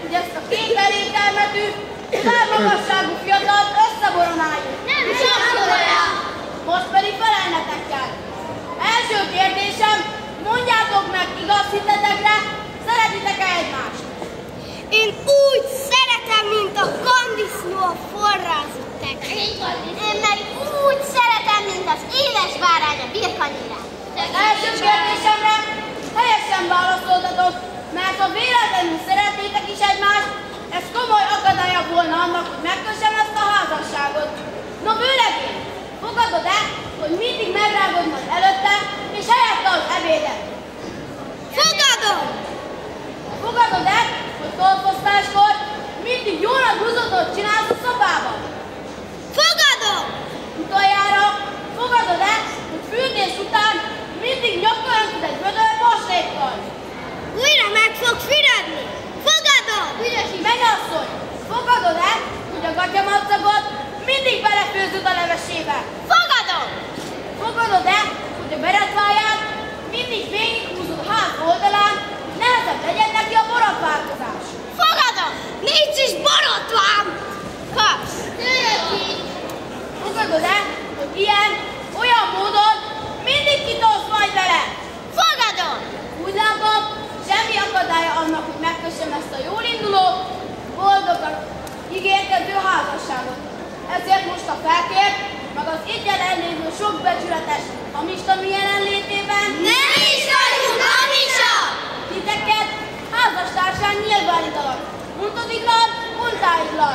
hogy ezt a kék elételmetű, magasságú fiatalt összeboronáljuk. Nem csak. Most pedig felelnetek kell. Első kérdésem, mondjátok meg, igaz hitetekre, szeretitek-e egymást? Én úgy szeretem, mint a kandisznó a forrázottek. Én meg úgy szeretem, mint az éles bárány a birkanyirát. Első kérdésemre helyesen válaszoltatok, mert ha véletlenül szeretnétek is egymást, ez komoly akadálya volna annak, hogy megkössem ezt a házasságot. No, vőlegény, fogadod-e, hogy mindig megrágod majd előtte, és helyette az ebédet? Fogadom! Fogadod-e, hogy tolfosztáskor mindig jól a guzotot csinálsz a szobában? Fogadom! Utoljára fogadod-e, hogy fürdés után mindig nyakorlod egy vödör moslékkal? Újra meg fog füredni! Fogadom! Mennyasszony, fogadod-e, hogy a gatyamacagot mindig belefőzöd a levesébe? Fogadom! Fogadod-e, hogy a beretváját mindig végighúzod ház oldalán, hogy nehezebb legyen neki a borotválkozás? Fogadom! Nincs is borotvám! Kapsz! Fogadod-e, hogy olyan módon mindig kitolsz majd vele? Fogadom! Úgy látom, semmi akadálya annak, hogy megkössem ezt a jól induló, boldogan ígérkező házasságot. Ezért most a felkért, meg az itt jelenlévő sok becsületes hamistami jelenlétében Nem is vagyunk hamisak! titeket házastársán nyilvánítanak. Untodiglan, untáiglan.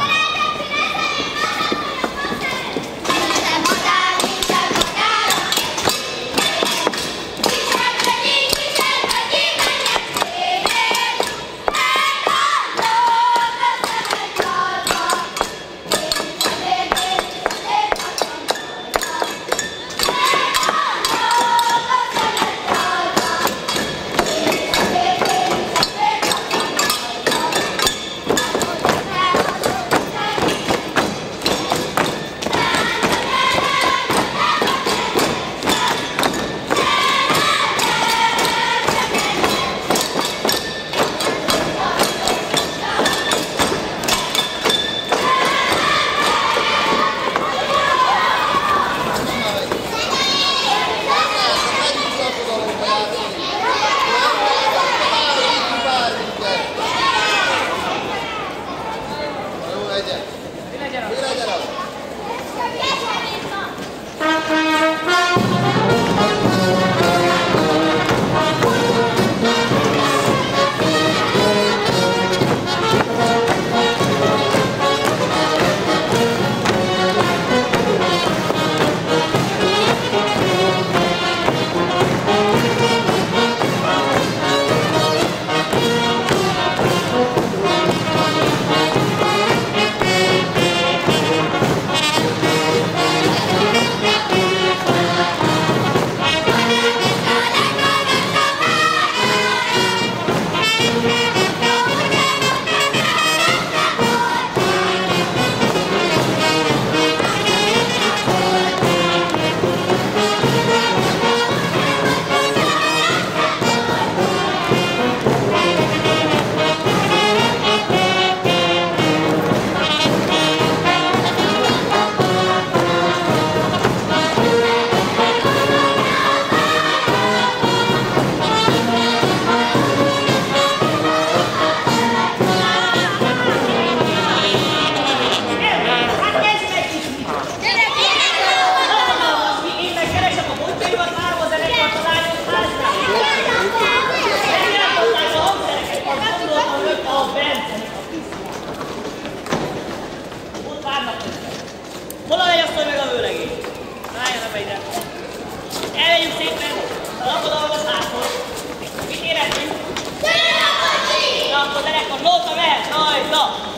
Elmegyünk szépen a lakodalmazáshoz. Mit érezzünk? Tőle a kocsi! Na, akkor gyerek, a lóta mehet rajta!